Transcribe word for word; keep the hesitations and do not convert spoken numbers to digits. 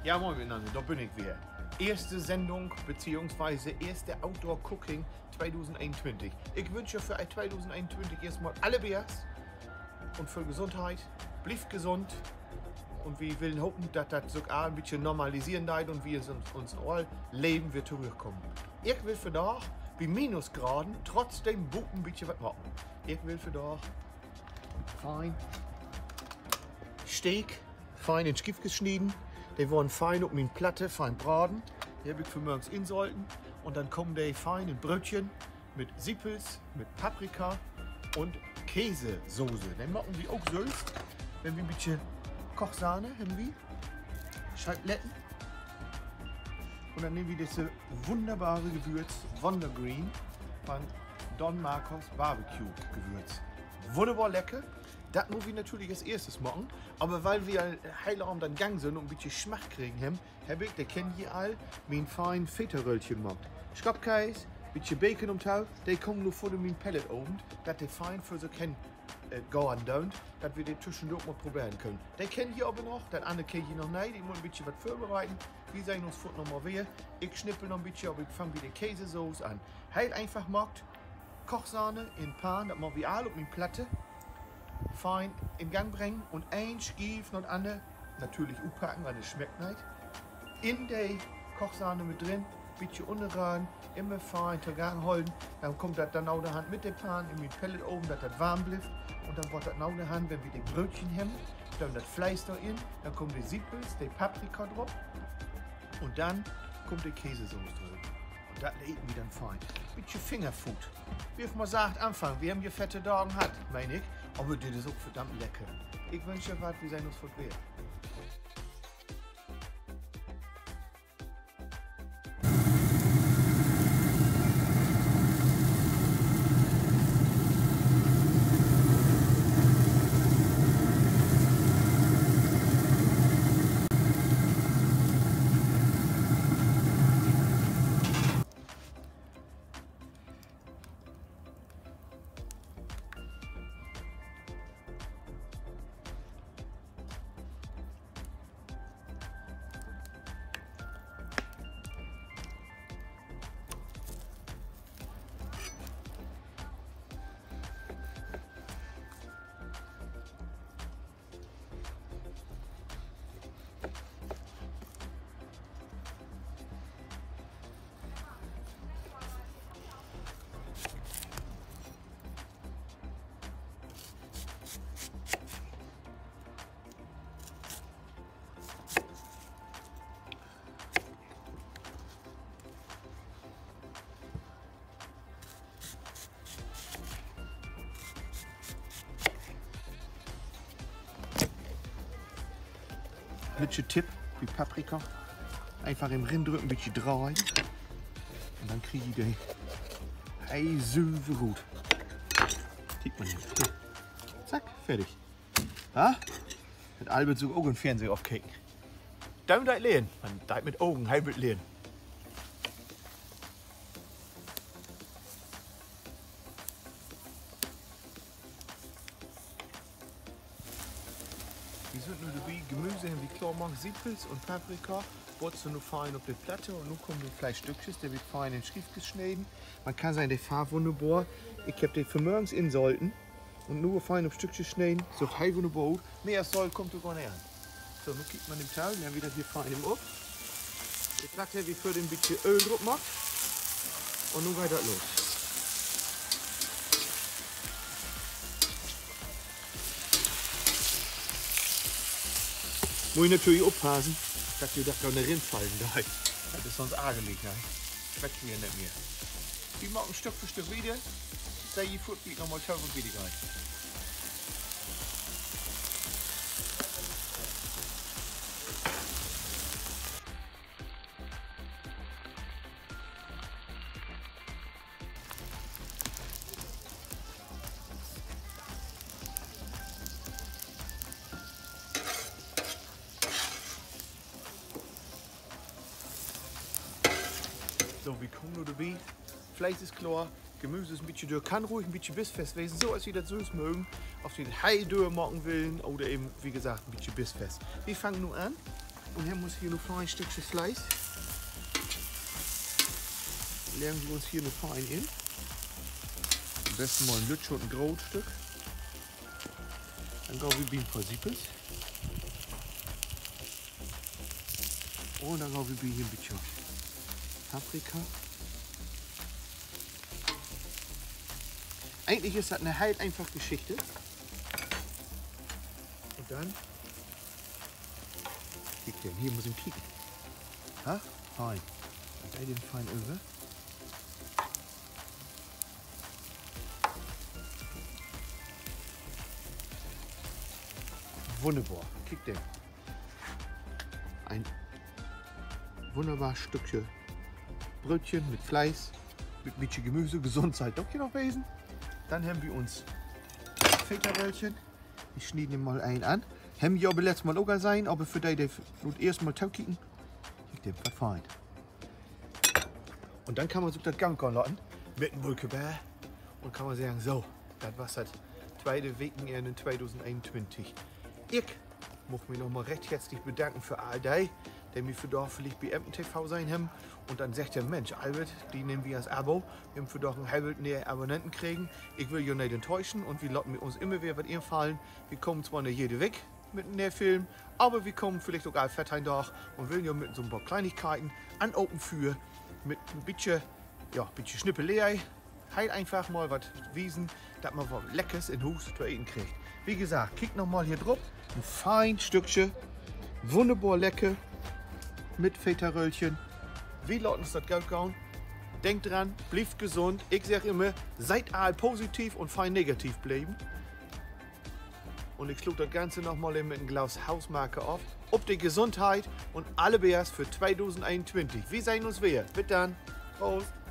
Ja, moin miteinander, da bin ich wieder. Erste Sendung bzw. erste Outdoor Cooking zwanzig einundzwanzig. Ich wünsche für zwanzig einundzwanzig erstmal alle B S und für Gesundheit. Bleibt gesund und wir wollen hoffen, dass das sogar ein bisschen normalisieren wird und wir uns, uns all Leben wird zurückkommen. Ich will für da bei Minusgraden trotzdem Buch ein bisschen was machen. Ich will für da fein Steak, fein in Stift geschnitten. Die waren fein auf meine Platte, fein braten. Die habe ich für morgens insollten. Und dann kommen die fein in Brötchen mit Sippels, mit Paprika und Käsesoße. Dann machen wir auch Sülz. Wenn wir ein bisschen Kochsahne haben wir, Scheibletten. Und dann nehmen wir diese wunderbare Gewürz Wondergreen von Don Marcos Barbecue Gewürz. Wunderbar lecker. Das muss ich natürlich als erstes machen, aber weil wir Heiligabend dann Gang sind und ein bisschen Geschmack kriegen haben, habe ich, der kennt ihr all, mein fein Feta-Röllchen gemacht. Schraubkäse, ein bisschen Bacon um Tau, die kommen nur vor dem Pellet oben, dass die fein für so kennen äh, gehen don't, dass wir die zwischendurch mal probieren können. Die kennt ihr aber noch, das andere kennt ihr noch nicht, ich muss ein bisschen was vorbereiten. Wir sehen uns fort noch mal wieder. Ich schnippel noch ein bisschen, aber ich fange wieder Käsesoße an. Heil einfach macht Kochsahne in Pan, das machen wir alle auf meine Platte. Fein in Gang bringen und ein Stief und andere natürlich aufpacken, weil es schmeckt nicht. In der Kochsahne mit drin, ein bisschen unterrühren, immer fein zur Gang holen. Dann kommt das dann auch der Hand mit dem Pan in den Pellet oben, dass das warm bleibt. Und dann wird das auch der Hand, wenn wir die Brötchen haben, dann das Fleisch da in, dann kommen die Sippels, die Paprika drauf und dann kommt die Käsesoße drauf. Und das essen wir dann fein. Ein bisschen Fingerfood. Wie ich mal sagt, Anfang, wir haben hier fette Dagen gehabt, meine ich. Aber das ist auch verdammt lecker. Ich wünsche euch, wir sehen uns vor wieder. Bisschen Tipp wie Paprika. Einfach im Rind drücken, ein bisschen drehen. Und dann kriege ich die hey, super gut. Sieht man nicht. So. Zack, fertig. Ja? Mit Albert sogar auch im Fernsehen aufkicken. Daumen das lehnen. Man darf mit Augen halb lehnen. Wir sind nur dabei, Gemüse haben wie klar machen, Sippels und Paprika, wurzeln nur fein auf die Platte und nun kommen die Fleischstückchen, der wird fein in Schrift geschnitten. Man kann sagen, der Farbe wunderbar. Ich habe den für morgens in sollten und nur fein auf Stückchen schneiden, so heil wunderbar. Mehr als soll kommt gar nicht an. So, nun kriegt man den Teil, dann wieder hier fein im Up. Die Platte wie für den bisschen Öl drauf macht und nun geht das los. Muss ich natürlich aufpassen, dass wir das da nicht reinfallen. Das ist sonst ärgerlich. Schmeckt mir nicht mehr. Wir machen Stück für Stück wieder. Da ich Footbeat nochmal schauen und wieder rein. So, wir kommen nur dabei. Fleisch ist klar, Gemüse ist ein bisschen dürr, kann ruhig ein bisschen bissfest werden, so als wir das süß mögen, auf den Hai dürr machen wollen oder eben, wie gesagt, ein bisschen bissfest. Wir fangen nun an Und hier muss hier noch fein ein Stückchen Fleisch. Legen wir uns hier noch fein in. Am besten mal ein Lütsch und ein Brotstück. Dann gehen wir ein paar Sippels. Und dann gehen wir hier ein bisschen Paprika. Eigentlich ist das eine halt einfach Geschichte. Und dann, kick den, hier muss ich kicken. Ha? Fein. Und den fein über. Wunderbar, kick den. Ein wunderbares Stückchen Brötchen mit Fleisch, mit ein bisschen Gemüse, Gesundheit doch hier noch gewesen. Dann haben wir uns Feta-Röllchen. Ich schneide mal einen an. Haben wir aber letztes Mal auch sein, aber für die, die das erste Mal kicken, kick den fein. Und dann kann man so das Gang lassen mit dem Mulkebär und kann man sagen, so, das war das zweite Wochenende in zweitausendeinundzwanzig. Ich muss mich noch mal recht herzlich bedanken für all die, die mir für doch vielleicht bei M T V sein haben. Und dann sagt der Mensch, Albert, die nehmen wir als Abo. Wir haben für doch ein halbes näher Abonnenten kriegen. Ich will ja nicht enttäuschen und wir lassen uns immer wieder was einfallen. Wir kommen zwar nicht jede weg mit einem Film, aber wir kommen vielleicht auch all Fettlein durch und will ja mit so ein paar Kleinigkeiten an Open für mit ein bisschen, ja, ein bisschen Schnippelei. Halt einfach mal was wiesen, dass man was Leckeres in Hus zu essen kriegt. Wie gesagt, kick noch mal hier drauf. Ein fein Stückchen, wunderbar lecker mit Feta-Röllchen. Wie lassen uns das Geld gehen? Denkt dran, bleibt gesund. Ich sage immer, seid all positiv und fein negativ bleiben. Und ich schlug das Ganze noch mal mit einem Glas Hausmarke auf. Ob die Gesundheit und alle Bärs für zweitausendeinundzwanzig. Wir sehen uns wieder. Bis dann. Prost.